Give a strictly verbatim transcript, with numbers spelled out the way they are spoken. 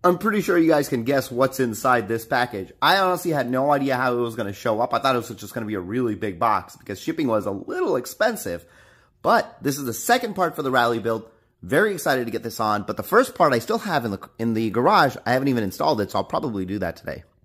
I'm pretty sure you guys can guess what's inside this package. I honestly had no idea how it was going to show up. I thought it was just going to be a really big box because shipping was a little expensive. But this is the second part for the Rally build. Very excited to get this on. But the first part I still have in the, in the garage. I haven't even installed it, so I'll probably do that today.